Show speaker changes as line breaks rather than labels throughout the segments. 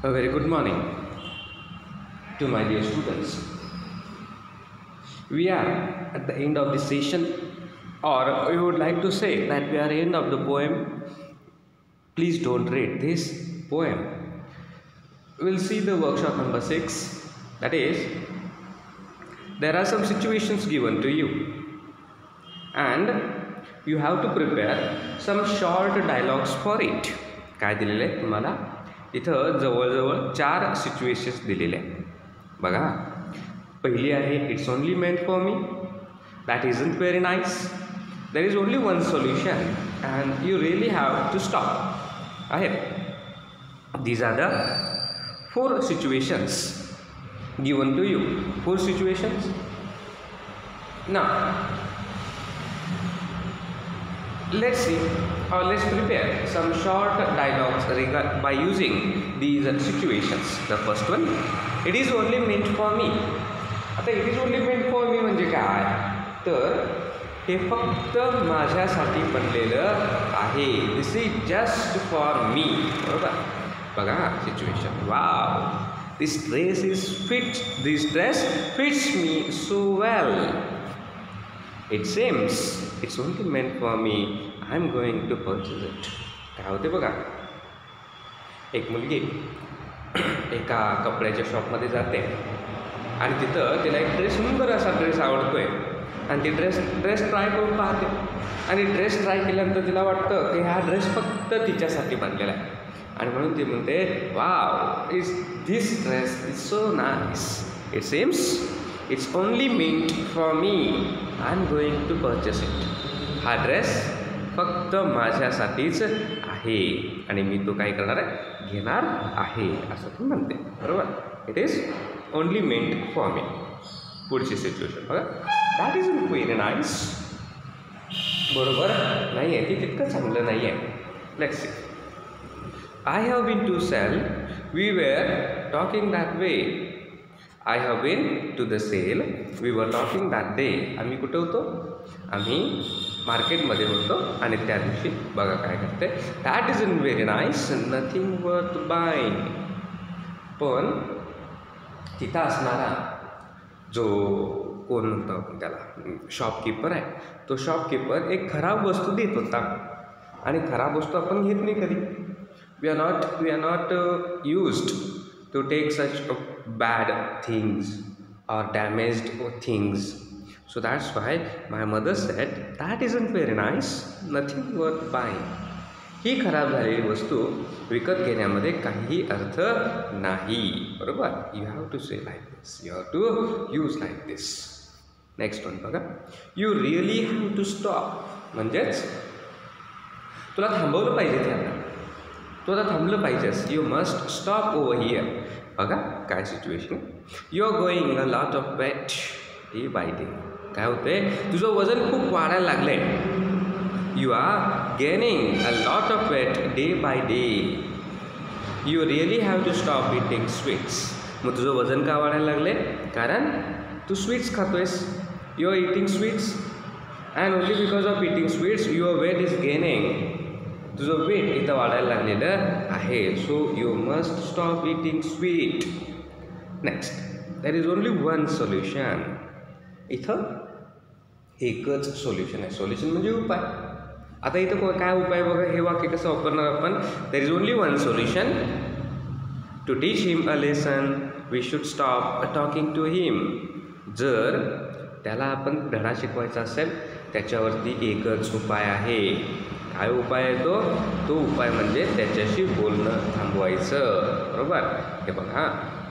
A very good morning to my dear students. We are at the end of the session, or we would like to say that we are end of the poem. Please don't read this poem. We'll see the workshop number 6. That is, there are some situations given to you, and you have to prepare some short dialogues for it. काय दिलेले आहे तुम्हाला? इथं जवळजवळ 4 situations दिलेले आहेत. बघा, पहिली आहे it's only meant for me. That isn't very nice. There is only one solution and you really have to stop. आहे these are the 4 situations given to you. 4 situations. ना let's see, or let's prepare some short dialogues by using these situations. The first one, it is only meant for me. आता it is only meant for me म्हणजे काय? तर हे फक्त माझ्यासाठी बनलेलं आहे. This is just for me. बरोबर? बघा situation. Wow, this dress fits me so well. It seems it's only meant for me. I'm going to purchase it. काय होते बघा, एक मुलगी एका कपड्याच्या शॉपमध्ये जाते आणि तिथं तिला एक सुंदर असा ड्रेस आवडतोय आणि ती ड्रेस ट्राय करून पाहते आणि ड्रेस ट्राय केल्यानंतर तिला वाटतं की हा ड्रेस फक्त तिच्यासाठी बनलेला आहे आणि म्हणून ती म्हणते, wow, this dress is so nice. It seems it's only meant for me. I'm going to purchase it. हा ड्रेस फक्त माझ्यासाठीच आहे आणि मी तो काय करणार आहे, घेणार आहे, असं ती म्हणते. बरोबर? It is only meant for me. पुढची सिच्युएशन बघा, दॅट इज व्हेरी नाईस. बरोबर नाही आहे, ती तितकं चांगलं नाही आहे. Let's see. I have been to tell. We were talking that way. I have been to the sale. We were talking that day. आम्ही कुठे होतो? आम्ही मार्केटमध्ये होतो आणि त्या दिवशी बघा काय करते, that is in very nice, nothing worth buying. पण तिथं असणारा जो कोण म्हणतो आपण त्याला, शॉपकीपर आहे, तो शॉपकीपर एक खराब वस्तू देत होता आणि खराब वस्तू आपण घेत नाही कधी. We are not used to take such bad things or damaged things. So that's why my mother said that isn't very nice, nothing worth buying. ही खराब झालेली वस्तू विकत घेण्यामध्ये काही अर्थ नाही. बरोबर? You have to say like this, you have to use like this. Next one बघा, you really have to stop. म्हणजेच तुला थांबवलं पाहिजे त्याला, तू आता थांबलं पाहिजेस. You must stop over here. बघा काय situation, you are going a lot of weight day by day. काय होते, तुझं वजन खूप वाढायला लागलं आहे. You R gaining a lot of weight day by day. You really have to stop eating sweets. मग तुझं वजन का वाढायला लागले? कारण तू स्वीट्स खातोयस. You are eating sweets and only because of eating sweets your weight is gaining. तुझं वेट इथं वाढायला लागलेलं आहे. So you must stop eating sweet. Next, there is only one solution. इथं एकच सोल्युशन आहे. सोल्युशन म्हणजे उपाय. आता इथं काय उपाय बघा, हे वाक्य कसं वापरणार आपण, there is only one solution. To teach him a lesson we should stop talking to him. जर त्याला आपण धडा शिकवायचा असेल त्याच्यावरती एकच उपाय आहे. काय उपाय आहे तो उपाय म्हणजे त्याच्याशी बोलणं थांबवायचं. बरोबर? हे बघा,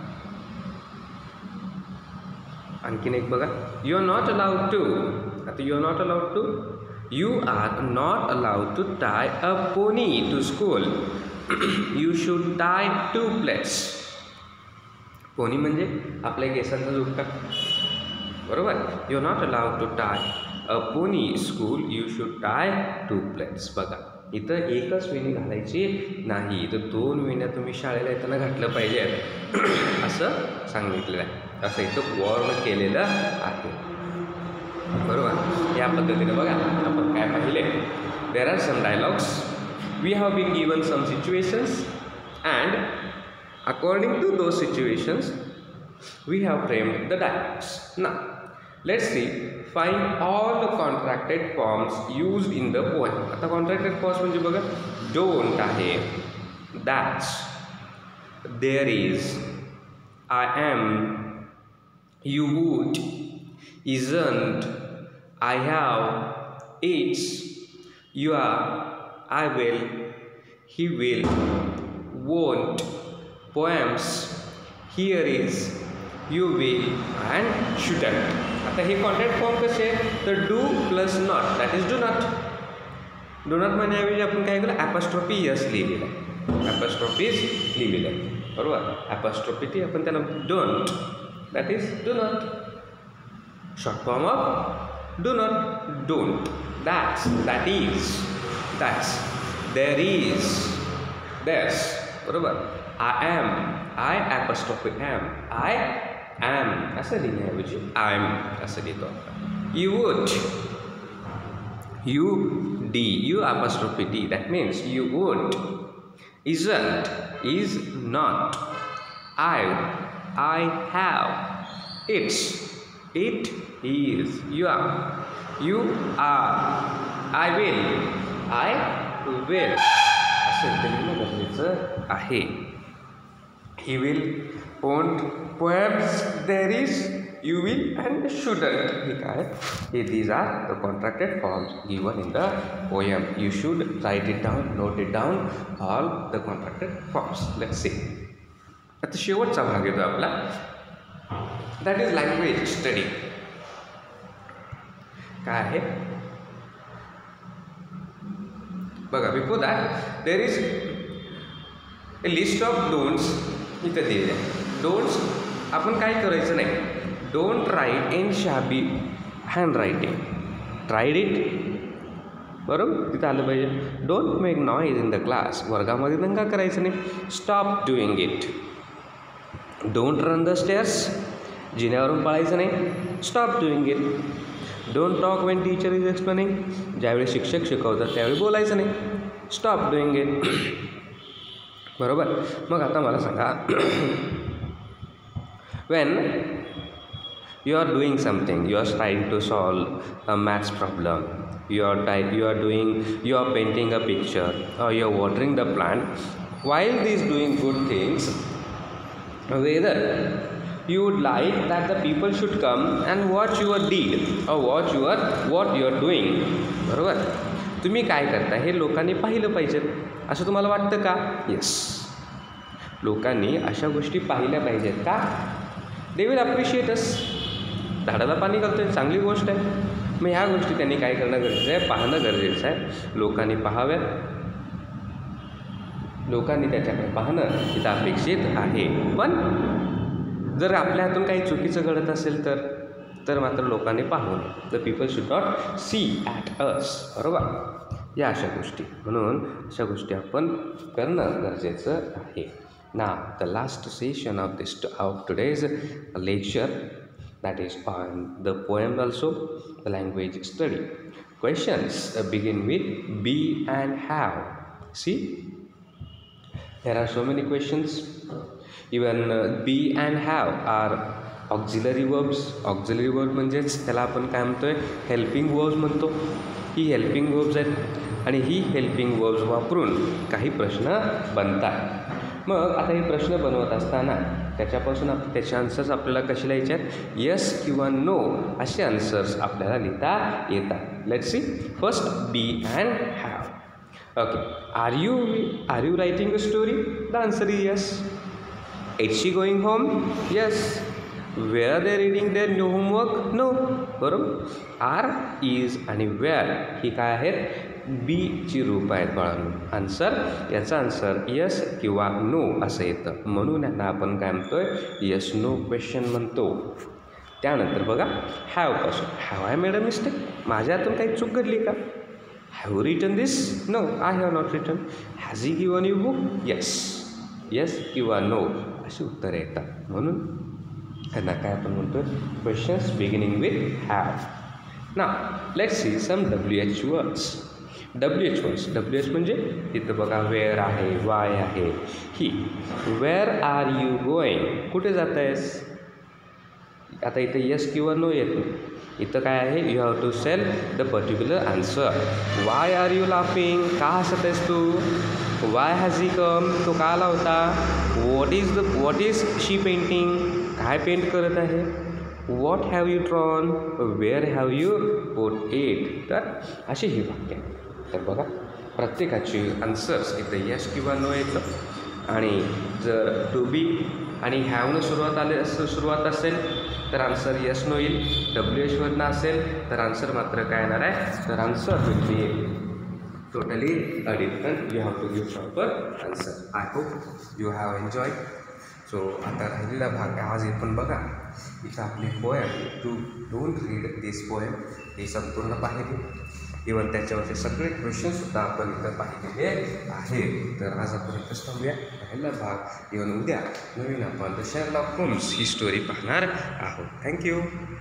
आणखीन एक बघा, you are not allowed to. आता you are not allowed to, you are not allowed to tie a pony to school. You should tie 2 plaits. Pony म्हणजे आपल्या केसांचा जुगटा. बरोबर? You are not allowed to tie a pony school. You should tie 2 plaits. बघा, इथं एकच वेणी घालायची नाही, तर 2 वेण्या तुम्ही शाळेला येताना घातलं पाहिजे असं सांगितलेलं आहे. असं इथं वॉर्न केलेलं आहे. बरोबर? या पद्धतीने बघा आपण काय पाहिले, there are some dialogues. We have been given some situations and According to those situations, we have framed the dialogues. Now, let's see. Find all the contracted forms used in the poem. आता contracted forms म्हणजे बघा, don't आहे, that's, there is, I am, you would, isn't, I have, it's, you are, I will, he will, won't, poems, here is, you will and shouldn't. आता हे contract form कसे आहे तर do plus not that is do not. Do not म्हणण्याऐवजी आपण काय केलं apostrophe yes लिहिलेलं आहे, ॲपॉस्ट्रॉफीज लिहिलेलं आहे बरोबर. ॲपॉस्ट्रॉफी ती आपण त्यांना don't that is do not. Short form of do not don't. That's that is that's. There is there's बरोबर. I am I apostrophe M I am असं लिहिण्याऐवजी आय एम असं लिहितो आपण. You would you D you apostrophe D that means you would. Isn't is not. I have it's it is. You are I will असं इथे लिहिणं गरजेचं आहे. He will, won't, poems, there is, you will and shouldn't. These are the contracted forms given in the poem. You should write it down, note it down, all the contracted forms. Let's see. आता शेवटचा भाग येतो आपला, that is language study. काय आहे बघा. Before that there is a list of don'ts इथं दिलेलं आहे. डोंट्स आपण काय करायचं नाही. Don't write in shabby handwriting. Tried it बरोबर तिथं आलं पाहिजे. Don't make noise in the class. वर्गामध्ये दंगा करायचं नाही. Stop doing it. Don't run the stairs. जिन्यावरून पळायचं नाही. Stop doing it. Don't talk when teacher is explaining. ज्यावेळी शिक्षक शिकवतात त्यावेळी बोलायचं नाही. स्टॉप डुईंग इट बरोबर. मग आता मला सांगा, when you are doing something, you are trying to solve a maths problem, you are painting a picture or you are watering the plant. While these doing good things, whether you would like that the people should come and watch your deed or watch what you are doing. बरोबर. तुम्ही काय करता हे लोकांनी पाहिलं पाहिजे असं तुम्हाला वाटतं का? येस, लोकांनी अशा गोष्टी पाहिल्या पाहिजेत का? They will appreciate us. झाडाला पाणी घालतोय चांगली गोष्ट आहे. मग ह्या गोष्टी त्यांनी काय करणं गरजेचं आहे? पाहणं गरजेचं आहे. लोकांनी पाहाव्यात, लोकांनी त्याच्याकडे पाहणं इथं अपेक्षित आहे. पण जर आपल्या हातून काही चुकीचं घडत असेल तर मात्र लोकांनी पाहू नये. The people should not see at us. बरोबर. या अशा गोष्टी, म्हणून अशा गोष्टी आपण करणं गरजेचं आहे. Now the last session of today's lecture, that is on the poem also, the language study. Questions begin with be and have. See, there are so many questions. Even be and have are auxiliary verbs. Auxiliary verb म्हणजेच त्याला आपण काय म्हणतोय? Helping verbs म्हणतो. ही helping verbs आहेत आणि ही helping verbs वापरून काही प्रश्न बनतात. मग आता हे प्रश्न बनवत असताना त्याच्यापासून त्याचे आन्सर्स आपल्याला कसे लिहायचे आहेत? येस किंवा नो असे आन्सर्स आपल्याला लिहिता येतात. Let's see. First be and have. Okay. Are you writing a story? The answer is yes. Is she going home? Yes. Where are they reading their new homework? No. बरोबर. Are, is आणि where ही काय आहेत? बीची रूप आहेत बाळांनो. Answer याचा आन्सर यस किंवा नो असं येतं, म्हणून यांना आपण काय म्हणतोय? यस नो क्वेश्चन म्हणतो. त्यानंतर बघा हॅवपासून. Have I made a mistake? माझ्या हातून काही चूक घडली का? Have written this? No, I have not written. Has he given you book? Yes. Yes किंवा नो अशी उत्तरं येतात, म्हणून त्यांना काय आपण म्हणतोय? Questions beginning with have. Now let's see some WH words. WH words. WH म्हणजे तिथं बघा वेअर आहे, वाय आहे, ही. वेअर आर यू गोईंग, कुठे जात आहेस. आता इथं येस किंवा नो येत नाही. इथं काय आहे, you have to tell the particular answer. Why are you laughing, का हसत आहेस तू. वाय हॅज ही कम, तो का आला होता. व्हॉट इज शी पेंटिंग, काय पेंट करत आहे. What have you drawn, where have you put it. तर अशी ही वाक्य. तर बघा प्रत्येकाची आन्सर्स इथं यस किंवा नो येतं. आणि जर टू बी आणि हॅवनं सुरुवात असेल तर आन्सर यस नो येईल. WH वरनं असेल तर आन्सर मात्र काय येणार आहे, तर answer will be totally a different. You have to give proper answer. I hope you have enjoyed. So आता राहिलेला भाग आज आपण बघा इथं आपली poem, to don't read this poem, हे संपूर्ण पाहिली. इवन त्याच्यावरचे सगळे क्वेश्चनसुद्धा आपण इथं पाहिलेले आहेत. तर आज आपण इथंच थांबूया. राहिलेला भाग इवन उद्या नवीन आपण द शेरलॉक होम्स ही स्टोरी पाहणार आहोत. थँक्यू.